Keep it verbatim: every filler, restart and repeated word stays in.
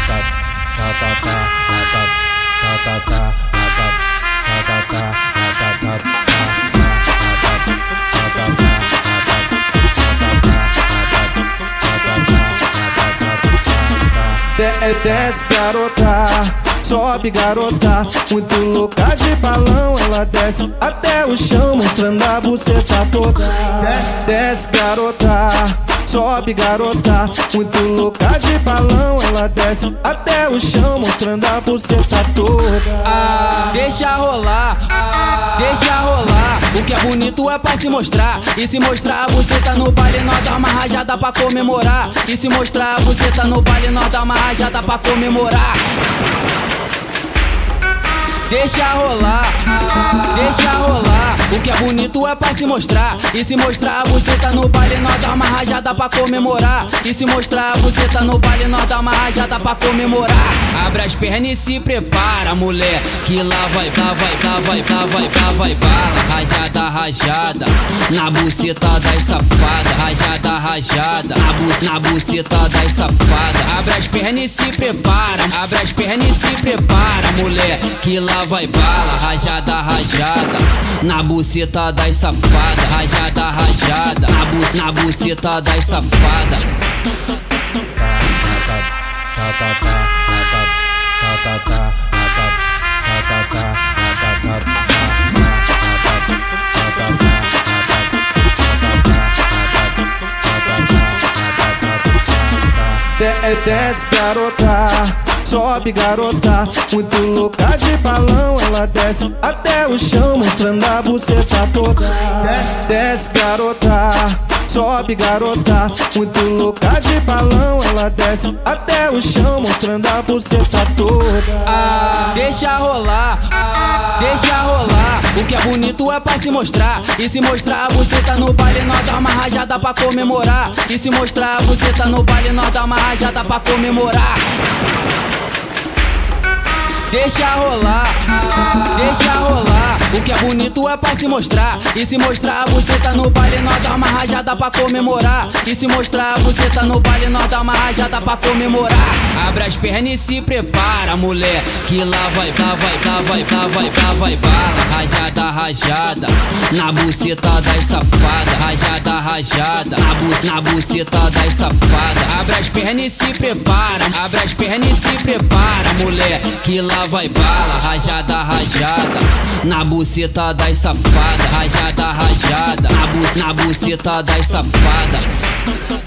Desce garota, sobe garota, muito louca de balão. Ela desce até o chão, mostrando a buceta toda. Desce, desce garota, sobe garota, muito louca de balão. Ela desce até o chão, mostrando a buceta toda. Ah, deixa rolar, ah, deixa rolar. O que é bonito é pra se mostrar. E se mostrar você tá no baile, nós dá uma rajada pra comemorar. E se mostrar você tá no baile, nós dá uma rajada pra comemorar. Deixa rolar, deixa rolar. O que é bonito é pra se mostrar. E se mostrar você tá no baile, nós dá uma rajada pra comemorar. E se mostrar você tá no baile, nós dá uma rajada pra comemorar. Abre as pernas e se prepara, mulher, que lá vai, lá vai, lá vai, lá vai, lá vai bala. Rajada, rajada, na buceta das safadas. Rajada, rajada, na, bu na buceta das safadas. Abre as pernas e se prepara. Abre as pernas e se prepara, mulher, que lá vai bala. Rajada, rajada, na buceta das safadas. Rajada, rajada, na, bu na buceta das safadas. Desce garota, sobe garota, muito louca de balão. Ela desce até o chão, mostrando a buceta toda. Desce, desce garota, sobe garota, muito louca de balão. Ela desce até o chão, mostrando a buceta toda. Ah, deixa rolar, ah, deixa rolar. O que é bonito é pra se mostrar. E se mostrar você tá no baile, nós dá uma rajada pra comemorar. E se mostrar você tá no baile, nós dá uma rajada pra comemorar. Deixa rolar, deixa rolar. O que é bonito é pra se mostrar. E se mostrar você tá no baile, nós dá uma rajada pra comemorar. E se mostrar você tá no baile, nós dá uma rajada pra comemorar. Abre as pernas e se prepara, mulher, que lá vai, lá vai, lá vai, lá vai, lá vai bala. Rajada, rajada, na buceta das safadas. Rajada, rajada, na, bu na buceta das safadas. Abre as pernas e se prepara. Abre as pernas e se prepara, mulher, que lá vai bala. Rajada, rajada, na buceta das safadas. Rajada, rajada, na, bu na buceta das safadas.